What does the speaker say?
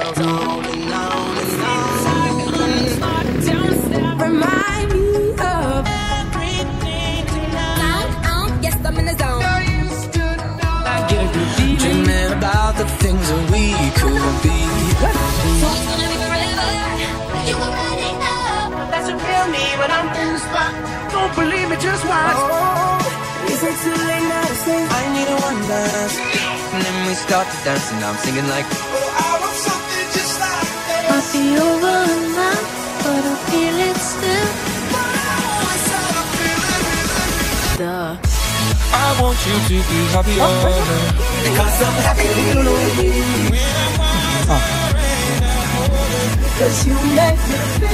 goes on and on and on. Remind me of everything tonight. Yes, I'm in the zone. Dreaming about the things that we could be. So it's gonna be forever. You already know. That's a real me when I'm in the spot. Don't believe me, just watch. Oh, is it too late now to say I need a one dance? And then we start to dance and I'm singing like, oh, I want something just like that. Might be over now, but I feel it still. Duh. I want you to be happier because I'm happy with you. Cause you make me feel